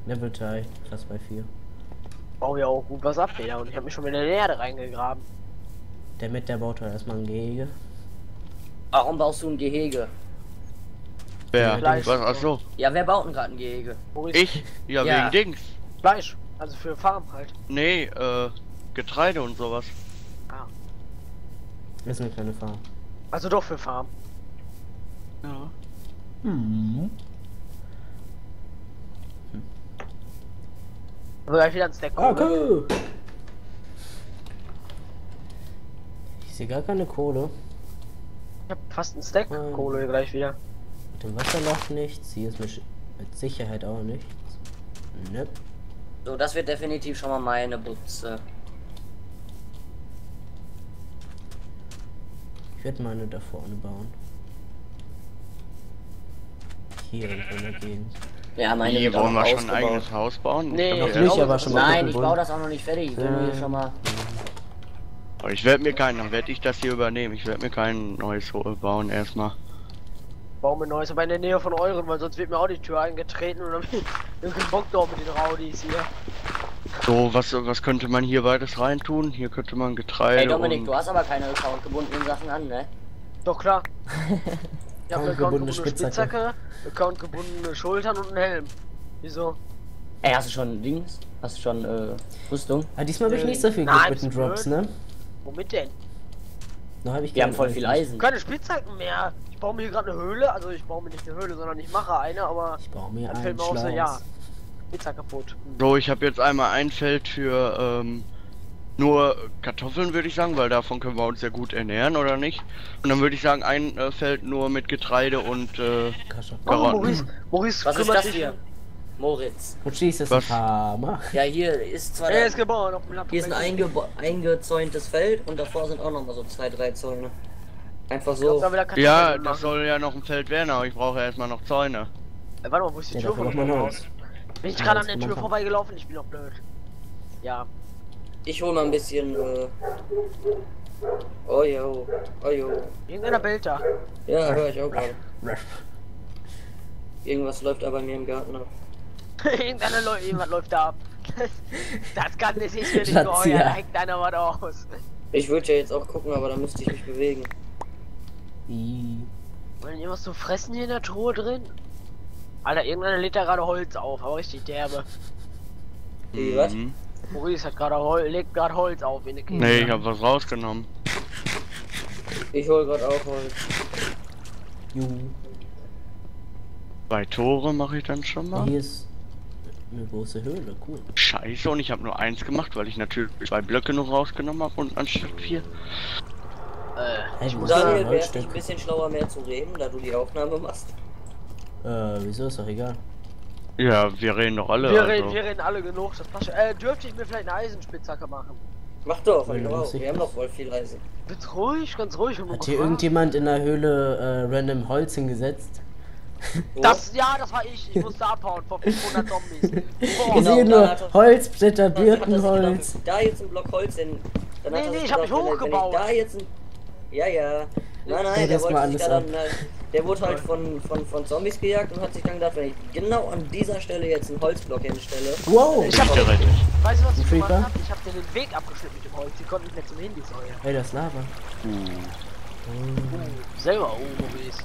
Level 3, fast bei 4. Bau ja auch gut was ab, Digga. Und ich habe mich schon mit der Erde reingegraben. Der baut halt erstmal ein Gehege. Warum baust du ein Gehege? Wer? Fleisch. Was? Ach so. Ja, wer baut denn gerade ein Gehege? Maurice, Ich? Ja, Ja. wegen Dings. Fleisch. Also für Farm halt. Nee, Getreide und sowas. Ah. Ist eine kleine Farm. Also doch für Farm. Ja. Hm. Also gleich wieder ein Stack Kohle. Okay. Ich sehe gar keine Kohle. Ich hab fast ein Stack Kohle gleich wieder. Mit dem Wasserloch nichts. Hier ist mit Sicherheit auch nichts. Ne. So, das wird definitiv schon mal meine Butze. Ich werde meine da vorne bauen. Hier irgendwo in der Gegend. Ja, meine Hier wird auch wollen noch wir schon ein ausgebaut. eigenes Haus bauen? Nee, Ich Noch hab nicht, ja- aber schon mal Nein, gucken ich wollen. baue das auch noch nicht fertig. Ich will nur hier schon mal. Aber ich werde mir dann werde ich das hier übernehmen. Ich werde mir kein neues bauen erstmal. Bauen wir neues, aber in der Nähe von euren, weil sonst wird mir auch die Tür eingetreten und dann hab ich keinen Bock drauf mit den Raudis hier. So, was könnte man hier beides reintun? Hier könnte man Getreide Hey Dominik, und... du hast aber keine accountgebundenen Sachen an, ne? Doch klar. Ich habe eine Accountgebundene accountgebundene Spitzhacke, accountgebundene Schultern und einen Helm. Wieso? Ey, hast du schon Dings? Hast du schon Rüstung? Ah, diesmal habe ich nicht so viel Nein, Glück mit den bist du Drops, blöd? ne? Womit denn? Da habe ich Wir haben keine voll viel Eisen. Keine Spitzhacken mehr. Ich baue mir hier gerade eine Höhle, also ich baue mir nicht eine Höhle, sondern ich mache eine, aber Ich baue mir dann ein fällt mir auch so, ja, Schloss. Spitzhack kaputt. So, ich habe jetzt einmal ein Feld für nur Kartoffeln, würde ich sagen, weil davon können wir uns ja gut ernähren, oder nicht? Und dann würde ich sagen, ein Feld nur mit Getreide und Kascha. Oh, Karotten. Maurice Was ist kümmert das sich hier? Moritz. Und schießt es ein Was? Farmer. Ja, hier ist zwar. Er ist geboren auf dem Land. Hier ist ein eingezäuntes Feld und davor sind auch noch mal so 2, 3 Zäune. Einfach so. Ja, das soll ja noch ein Feld werden, aber ich brauche erstmal noch Zäune. Warte mal, wo ist die Ja, Tür dafür von braucht dem man Haus? Haus. Bin ich Ja, gerade das an der kann man Tür machen. vorbeigelaufen? Ich bin noch blöd. Ja. Ich hol mal ein bisschen. Oh yo. Oh yo. Irgendeiner bellt da. Ja, höre ich auch gerade. Ruff. Irgendwas läuft da bei mir im Garten ab. Jemand läuft da ab. Das kann das ist mir nicht Razzia. geheuer. Da hängt einer was aus. Ich würde ja jetzt auch gucken, aber da müsste ich mich bewegen. Wollen irgendwas zu fressen hier in der Truhe drin? Alter, irgendeiner lädt da gerade Holz auf, aber richtig derbe. Wie, was? Mhm. Maurice hat gerade legt gerade Holz auf in der Kiste. Nee, ich habe was rausgenommen. Ich hol gerade auch Holz. Juhu. 2 Tore mache ich dann schon mal. Hier ist eine große Höhle, cool. Scheiße, und ich habe nur 1 gemacht, weil ich natürlich 2 Blöcke noch rausgenommen habe und anstatt 4. Hey, du musst Daniel, ein wäre es nicht Holzstück. ein bisschen schlauer mehr zu reden, da du die Aufnahme machst? Wieso ist doch egal. Ja, wir reden doch alle. Wir also. reden alle genug, das passt schon. Dürfte ich mir vielleicht eine Eisenspitzhacke machen? Mach doch, Wenn ich du auch. lustig Wir haben bist. doch voll viel Eisen. Ganz ruhig, ganz ruhig. Hat hier irgendjemand in der Höhle random Holz hingesetzt? Wo? Das war ich. Ich musste abhauen vor 500 Zombies. Ich Boah. Genau, sehe dann nur hat er- Holzblätter, Dann hat er sich Birkenholz. gedacht, da jetzt ein Block Holz hin. Dann hat Nee, er sich ich hab mich gedacht, wenn hochgebaut. da jetzt ein. Ja, ja. Nein, Ja, der das wollte mal sich alles da dann. Der wurde halt von Zombies gejagt und hat sich dann gedacht, wenn ich genau an dieser Stelle jetzt einen Holzblock hinstelle. Wow! Ich hab Direkt. Weißt du, was ich Creeper? gemacht hab? Ich hab dir den Weg abgeschnitten mit dem Holz. Die konnten nicht mehr zum Handy säuern. Hey, das ist Lava. Selber, Maurice.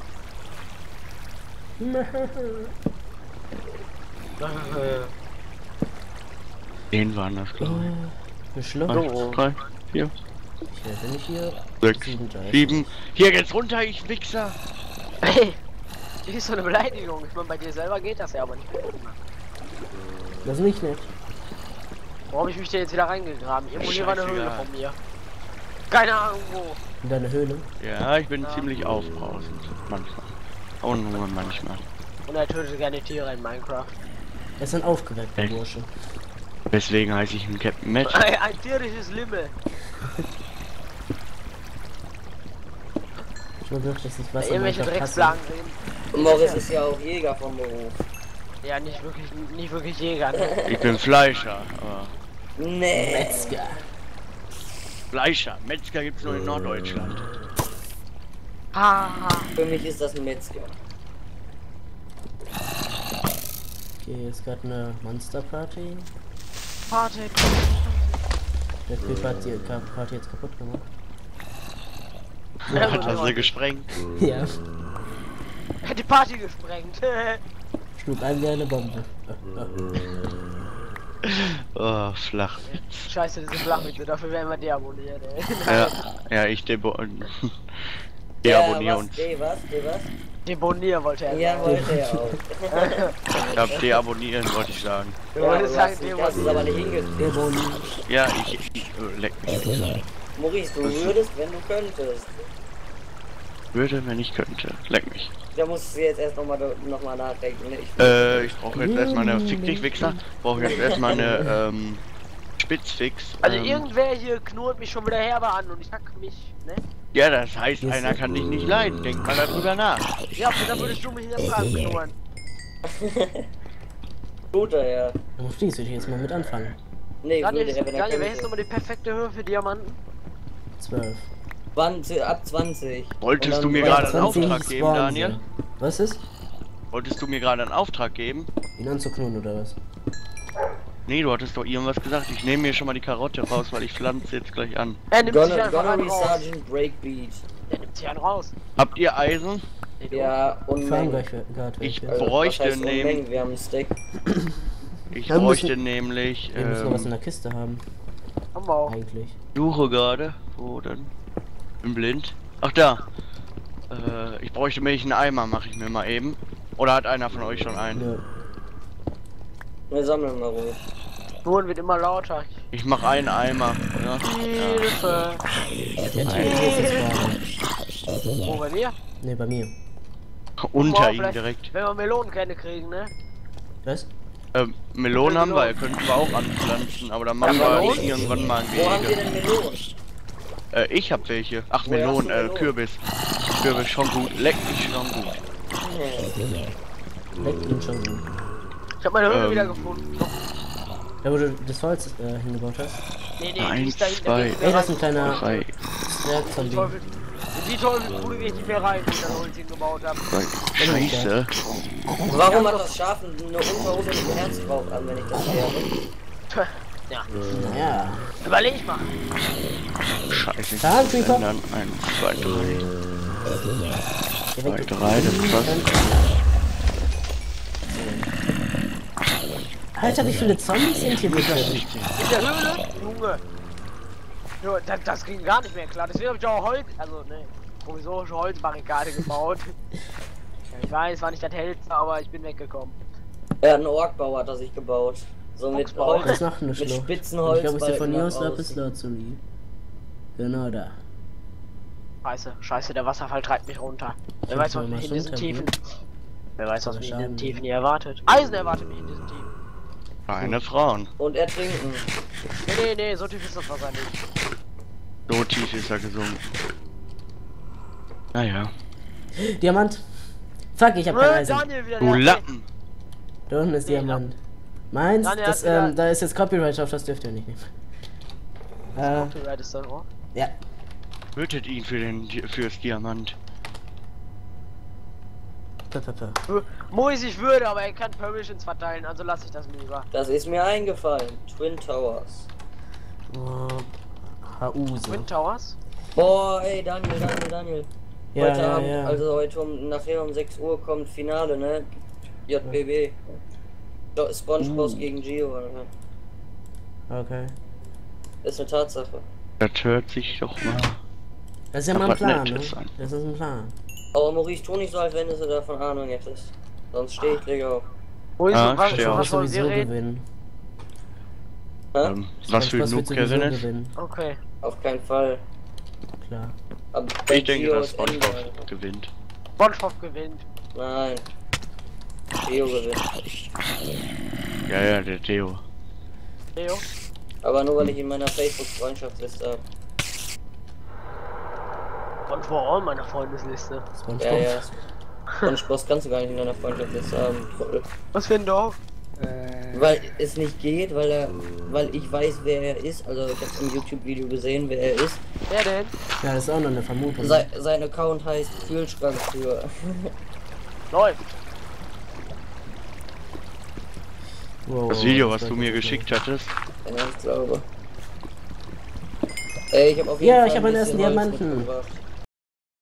Den waren das, glaube Geschluckt. ich. 1, 3, 4, Ich werde nicht hier. 6, 7, 7. Hier geht's runter, ich Wichser. Hey, das ist so eine Beleidigung. Ich meine, bei dir selber geht das ja aber nicht. Das ist nicht nett. Wo hab ich mich denn jetzt wieder reingegraben? Irgendwo hier war eine Höhle Scheißegal. von mir. Keine Ahnung wo. In deiner Höhle. Ja, ich bin ziemlich aufbrausend. Manchmal. Und nur manchmal. Und er tötet gerne Tiere in Minecraft. Er ist ein aufgeweckter Echt? Bursche. Deswegen heiße ich ihn Captain Matt. Ein tierisches Limmel. Ich will wirklich nicht was Irgendwelche Drecksplagen reden. Und Morris ist ja auch Jäger vom Beruf. Ja, nicht wirklich Jäger. Ne? Ich bin Fleischer, aber Nee. Metzger. Fleischer. Metzger gibt's nur in Norddeutschland. Haha. Für mich ist das ein Metzger. Hier ist gerade eine Monster-Party. Party. Der Typ hat die Party jetzt kaputt gemacht. Ja, Hat er genau. sie gesprengt? Ja. Hat die Party gesprengt. Schlug ein wie eine Bombe. Oh, flach. Scheiße, diese Flachwitze, dafür werden wir deabonniert, ey. Ja, ich Ja, deabonniere was? uns. Was? Debonier wollte er Ja, sagen. wollte er auch. Ich hab deabonnieren, wollte ich sagen. Du Ja, wolltest du sagen, hast es aber nicht hingekriegt. Ja, leck mich. Maurice, du würdest, wenn du könntest. Würde, wenn ich könnte. Leck mich. Da musst du jetzt erst noch mal nachdenken. Ne? Ich brauche jetzt erstmal eine Fick dich Wichser. Brauche jetzt erstmal eine Spitzfix. Also irgendwer hier knurrt mich schon wieder herbe an und ich hack mich, ne? Ja, das heißt, einer kann dich nicht leiden. Denk mal darüber nach. Ja, aber dann würdest du mich in der Frage knurren. Guter, ja. Da muss ich jetzt mal mit anfangen. Nee, Daniel, würde er, wenn er wer ist könnte. nochmal die perfekte Höhe für Diamanten? 12. 20, ab 20. Wolltest Und du mir dann gerade einen 20 Auftrag geben, spawnen Daniel? sie. Was ist? Wolltest du mir gerade einen Auftrag geben? Ihn anzuknurren oder was? Nee, du hattest doch irgendwas gesagt. Ich nehme mir schon mal die Karotte raus, weil ich pflanze jetzt gleich an. Er nimmt sich einfach Gonnery einen raus. Sergeant Breakbeat. Er nimmt sich einen raus. Habt ihr Eisen? Nee, du. Ja, Wir fahren Unmengen. gleich gerade Ich welche. bräuchte was heißt Unmengen? nämlich. Wir haben einen Stack. Ich Wir bräuchte nämlich. Wir müssen noch was in der Kiste haben. Haben wir auch. Eigentlich. Suche gerade. Wo denn? Bin blind. Ach da. Ich bräuchte nämlich einen Eimer, mache ich mir mal eben. Oder hat einer von euch schon einen? Nö. Wir sammeln mal ruhig. Ton wird immer lauter. Ich mache einen Eimer. Ja. Hilfe. Der Typ ist jetzt gerade. Wo, bei mir? Ne, bei mir. Unter Wow, ihm vielleicht, direkt. wenn wir Melonenkerne kriegen, ne? Was? Melonen haben wir, könnten wir auch anpflanzen, aber dann machen Ja, wir Melonen? irgendwann mal ein Wo haben wir Wege. denn Melonen? Ich hab welche. Ach, Woher hast Melonen, du Melonen? Kürbis. Kürbis schon gut. Leck mich schon gut. Leckt ihn schon gut. Ich hab meine Höhle Ähm. wieder gefunden. Da wo du das Holz hingebaut hast. Nee, die 1, ist da hinten. 2, Ey, das ist ein kleiner 3, Zwerg-Zombie. Die Teufelsbude gehe ich nicht mehr rein, die ich dann Holz hingebaut hab. 3. Scheiße. Warum hat das Schaf eine Unterhose mit einem Herz drauf an, wenn ich das wäre? Ja, Naja. überleg mal. Scheiße. Ich Da, muss Creeper. ändern. 1, 2, 3. Geh 2, weg. 3, das passt. Alter, wie viele Zombies sind hier bitte? In der Höhle? Junge. Ja, das ging gar nicht mehr klar. Deswegen habe ich auch Holz, also ne, provisorische Holzbarrikade gebaut. Ja, ich weiß, war nicht das hellste, aber ich bin weggekommen. Ja, ein Orkbau hat er sich gebaut. So mit Orksbau. Das Holz, ist noch eine mit Schlucht. spitzen Ich glaube, ich sehe von Holzbalken hier aus nach Lapis außen. Lazuli. Genau da. Scheiße, der Wasserfall treibt mich runter. Wer weiß, was mich in diesen Tiefen. Wer weiß, was mich in diesen Tiefen hier erwartet. Eisen erwartet mich in diesen Tiefen. Keine Frauen. Und ertrinken. Nee, so tief ist das Wasser nicht. So tief ist er gesunken. Naja. Diamant. Fuck, ich hab kein Eisen. Daniel wieder Du der- Lappen. Da unten ist Nee, Diamant. Meins, Daniel das, hat wieder- da ist jetzt Copyright drauf, das dürft ihr nicht nehmen. Copyright ist dann auch. Ja. Tötet ihn fürs Diamant. Mois, ich würde, aber er kann Permissions verteilen, also lasse ich das mir lieber. Das ist mir eingefallen. Twin Towers. Hause. Twin Towers? Boah, ey, Daniel. Ja, Heute ja, Abend, ja. also heute nachher um 6 Uhr kommt Finale, ne? JBB. SpongeBob gegen Gio. Ne? Okay. Ist eine Tatsache. Das hört sich doch mal. Das ist ja mal Aber ein Plan, ne? Nettes an. Das ist ein Plan. Aber Maurice, tu nicht so, als wenn du davon Ahnung hättest. Sonst steh ich gleich auf. Mois, Ah, was, steh auf. was wollen wir sowieso reden? gewinnen. Hä? Was für ein Spaß Noob wird sowieso Kevin ist? Okay. Auf keinen Fall. Klar. Aber Ich denke, Gio dass ist Ende. SpongeBob gewinnt. SpongeBob gewinnt. Nein. Gio gewinnt. Ja, der Theo. Leo? Aber nur weil ich in meiner Facebook-Freundschaftsliste habe. SpongeBob auch in meiner Freundesliste. SpongeBob. Ja, ja. SpongeBob kannst du gar nicht in deiner Freundschaftsliste haben. Voll. Was für ein Dorf? Weil es nicht geht, weil ich weiß, wer er ist. Also ich habe im YouTube-Video gesehen, wer er ist. Wer denn? Ja, das ist auch noch eine Vermutung. Sein Account heißt Kühlschranktür. Läuft. Wow, Das Video, das was war du mir gut. geschickt hattest. Ja, ich glaube. Ey, ich habe auf jeden Ja, Fall ich ein habe meinen ersten bisschen Holz Diamanten. mitgebracht.